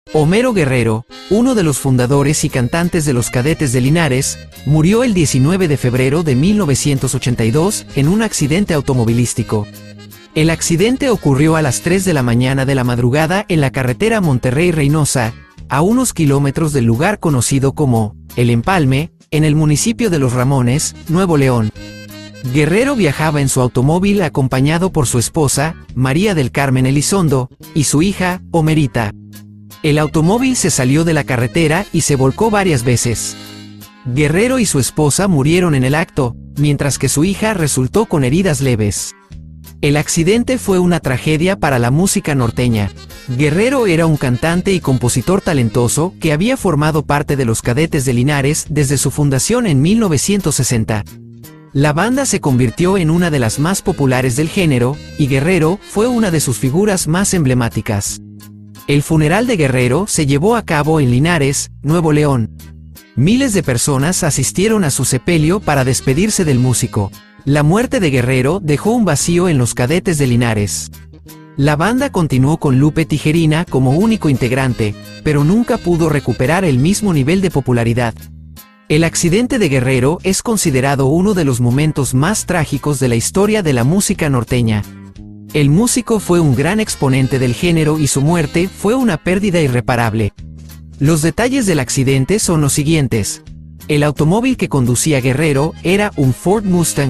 Homero Guerrero, uno de los fundadores y cantantes de los Cadetes de Linares, murió el 19 de febrero de 1982 en un accidente automovilístico. El accidente ocurrió a las 3 de la mañana de la madrugada en la carretera Monterrey-Reynosa, a unos kilómetros del lugar conocido como El Empalme, en el municipio de Los Ramones, Nuevo León. Guerrero viajaba en su automóvil acompañado por su esposa, María del Carmen Elizondo, y su hija, Homerita. El automóvil se salió de la carretera y se volcó varias veces. Guerrero y su esposa murieron en el acto, mientras que su hija resultó con heridas leves. El accidente fue una tragedia para la música norteña. Guerrero era un cantante y compositor talentoso que había formado parte de los Cadetes de Linares desde su fundación en 1960. La banda se convirtió en una de las más populares del género, y Guerrero fue una de sus figuras más emblemáticas. El funeral de Guerrero se llevó a cabo en Linares, Nuevo León. Miles de personas asistieron a su sepelio para despedirse del músico. La muerte de Guerrero dejó un vacío en los Cadetes de Linares. La banda continuó con Lupe Tijerina como único integrante, pero nunca pudo recuperar el mismo nivel de popularidad. El accidente de Guerrero es considerado uno de los momentos más trágicos de la historia de la música norteña. El músico fue un gran exponente del género y su muerte fue una pérdida irreparable. Los detalles del accidente son los siguientes. El automóvil que conducía Guerrero era un Ford Mustang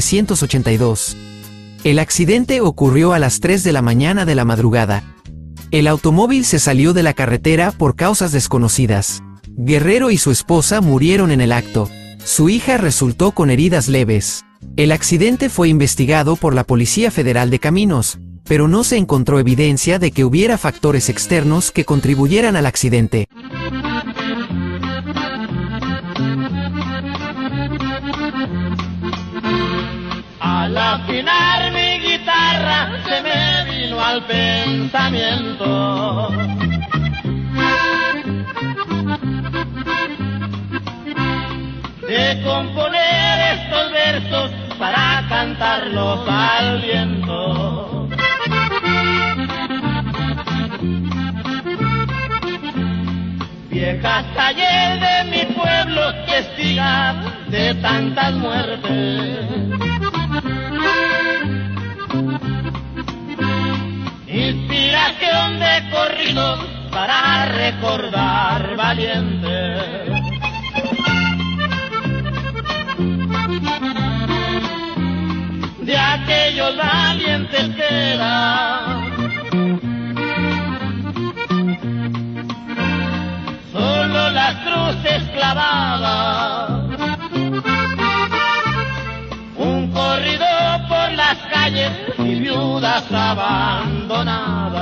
1982. El accidente ocurrió a las 3 de la mañana de la madrugada. El automóvil se salió de la carretera por causas desconocidas. Guerrero y su esposa murieron en el acto. Su hija resultó con heridas leves. El accidente fue investigado por la Policía Federal de Caminos, pero no se encontró evidencia de que hubiera factores externos que contribuyeran al accidente. Al afinar mi guitarra se me vino al pensamiento de componer estos versos para cantarlos al viento. Viejas calles de mi pueblo, testigas de tantas muertes. Inspiración de corridos para recordar valientes. De aquellos valientes que eran solo las cruces clavadas, un corrido por las calles y viudas abandonadas.